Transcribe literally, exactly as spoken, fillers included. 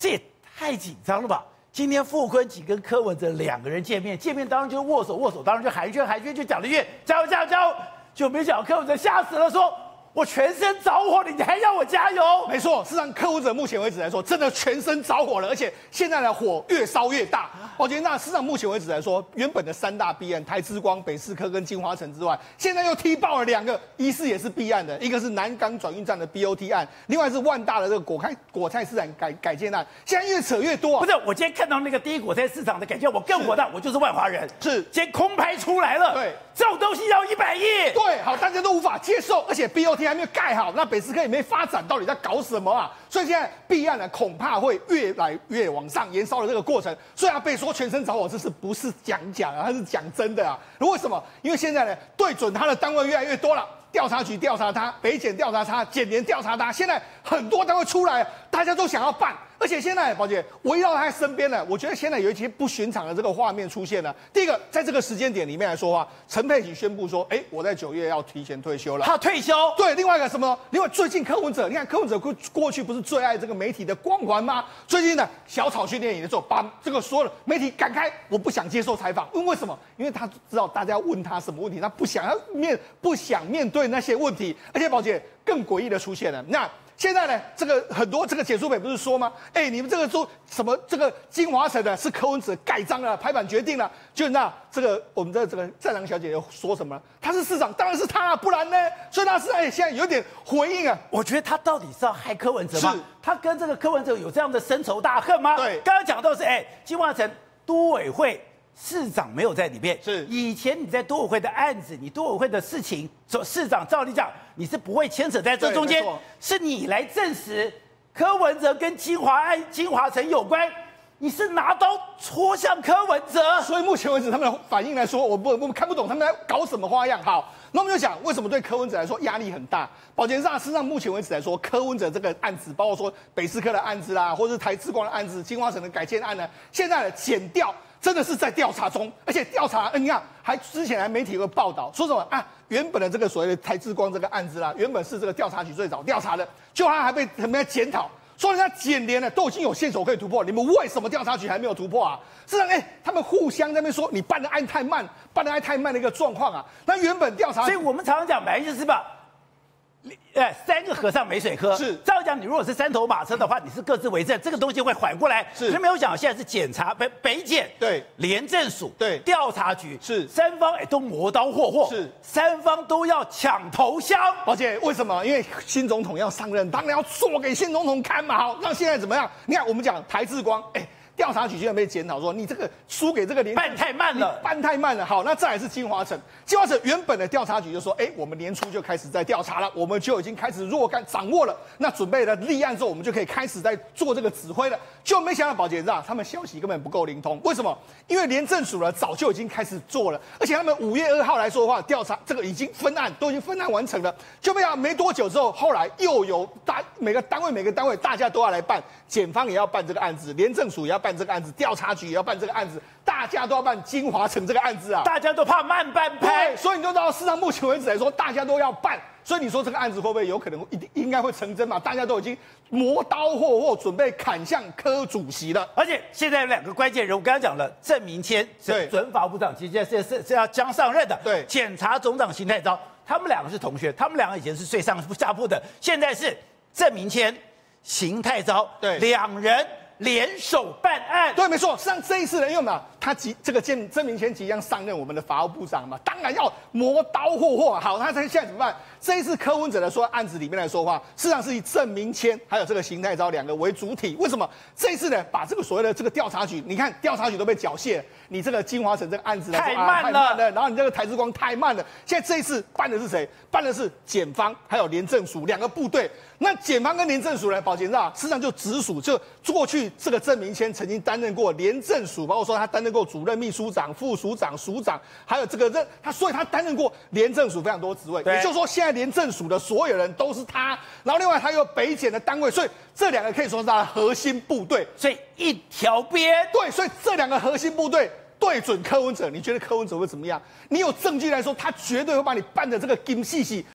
这也太紧张了吧？今天傅昆萁跟柯文哲两个人见面，见面当然就是握手，握手当然就寒暄，寒暄就讲了一句加油加油加油，就没想到柯文哲吓死了，说我全身着火了，你还要我加油？ 没错，事实上柯文哲目前为止来说，真的全身着火了，而且现在的火越烧越大。宝杰，那事实上目前为止来说，原本的三大弊案台之光、北市科跟金华城之外，现在又踢爆了两个疑似也是弊案的，一个是南港转运站的 B O T 案，另外是万大的这个果菜果菜市场改改建案，现在越扯越多、啊。 不是，我今天看到那个第一果菜市场的改建，我更火大，我就是万华人， 是今天空拍出来了， 对， 这种东西要一百亿， 对，好，大家都无法接受，而且 B O T 还没有盖好，那北市科也没发展，到底在搞什么啊？所以现在弊案呢，恐怕会越来越往上延烧的这个过程。虽然被说全身着火，这是不是讲讲啊？他是讲真的啊？为什么？因为现在呢，对准他的单位越来越多了。调查局调查他，北检调查他，检联调查他，现在很多单位出来，大家都想要办，而且现在宝姐围绕他身边呢，我觉得现在有一些不寻常的这个画面出现了。第一个，在这个时间点里面来说话，陈佩琪宣布说，哎，我在九月要提前退休了， 他退休。 对，另外一个什么？另外最近柯文哲，你看柯文哲过过去不是最爱这个媒体的光环吗？最近呢，小草训练营的时候，把这个所有的媒体赶开，我不想接受采访，因为为什么？因为他知道大家问他什么问题，他不想要面不想面对那些问题，而且宝姐更诡异的出现了，那。现在呢，这个很多这个简书北不是说吗？哎，你们这个说什么？这个金华城的是柯文哲盖章了，拍板决定了，就那这个我们的这个战狼小姐又说什么？他是市长，当然是他啊，不然呢？所以他是哎，现在有点回应啊。 我觉得他到底是要害柯文哲吗？ 是， 他跟这个柯文哲有这样的深仇大恨吗？ 对， 刚刚讲到是哎，金华城都委会。市长没有在里面， 是以前你在都委会的案子，你都委会的事情，市长照理讲你是不会牵扯在这中间，是你来证实柯文哲跟金华案、金华城有关，你是拿刀戳向柯文哲。 所以目前为止他们的反应来说，我不我们看不懂他们在搞什么花样。好，那我们就讲为什么对柯文哲来说压力很大。保洁上，事实上目前为止来说，柯文哲这个案子，包括说北市科的案子啦，或者是台之光的案子、金华城的改建案呢，现在的检调。真的是在调查中，而且调查，你看，还之前还媒体有个报道说什么啊？原本的这个所谓的台之光这个案子啦，原本是这个调查局最早调查的，就他还被他们在检讨，说人家检联呢都已经有线索可以突破，你们为什么调查局还没有突破啊？是啊，哎，他们互相在那边说你办的案太慢，办的案太慢的一个状况啊。那原本调查， 所以我们常常讲，本来就是吧。哎，三个和尚没水喝。 是， 照讲，你如果是三头马车的话，你是各自为政，这个东西会缓过来。 是， 可是没有想到现在是检察北北检， 对， 廉政署， 对， 调查局， 是， 三方哎都磨刀霍霍， 是， 三方都要抢头香。 而且为什么？因为新总统要上任，当然要做给新总统看嘛。好，那现在怎么样？你看，我们讲台之光，哎。调查局居然被检讨说你这个输给这个联办太慢了， 办太慢了。好，那再来是金华城，金华城原本的调查局就说，哎，我们年初就开始在调查了，我们就已经开始若干掌握了，那准备了立案之后，我们就可以开始在做这个指挥了。就没想到保洁长他们消息根本不够灵通，为什么？因为廉政署呢早就已经开始做了，而且他们五月二号来说的话，调查这个已经分案，都已经分案完成了。就没想到没多久之后，后来又有大每个单位每个单位大家都要来办，检方也要办这个案子，廉政署也要办这个案子，调查局也要办这个案子，大家都要办金华城这个案子啊！ 大家都怕慢半拍， 对，所以你就知道，事实上目前为止来说，大家都要办。所以你说这个案子会不会有可能一定应该会成真嘛？大家都已经磨刀霍霍，准备砍向柯主席了。 而且现在有两个关键人物，刚刚讲了，郑明谦是准法务部长，其实现在是是是要将上任的。 对， 检察总长邢太昭，他们两个是同学，他们两个以前是最上下铺的，现在是郑明谦、邢太昭， 对， 两人联手办案。 对，没错。实际上这一次呢，因为嘛，他即这个郑郑明谦即将上任我们的法务部长嘛，当然要磨刀霍霍。好，他现在怎么办？这一次柯文哲的说案子里面来说话，事实上是以郑明谦还有这个邢太昭两个为主体。为什么？这一次呢，把这个所谓的这个调查局，你看调查局都被缴械，你这个金华城这个案子来说太慢了，啊、 太慢了，然后你这个台之光太慢了。现在这一次办的是谁？办的是检方还有廉政署两个部队。那检方跟廉政署呢，保检长事实上就直属，就过去这个郑明谦曾经担任过廉政署，包括说他担任过主任秘书长、副署长、署长，还有这个任他，所以他担任过廉政署非常多职位。也就是说，现在廉政署的所有人都是他。然后另外他有北检的单位，所以这两个可以说是他的核心部队。 所以一条边， 对，所以这两个核心部队对准柯文哲，你觉得柯文哲会怎么样？你有证据来说，他绝对会把你办的这个金细细。